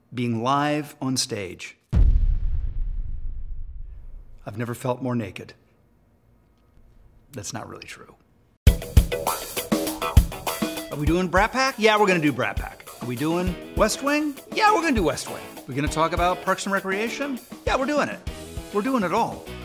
being live on stage. I've never felt more naked. That's not really true. Are we doing Brat Pack? Yeah, we're gonna do Brat Pack. Are we doing West Wing? Yeah, we're gonna do West Wing. We're gonna talk about Parks and Recreation? Yeah, we're doing it. We're doing it all.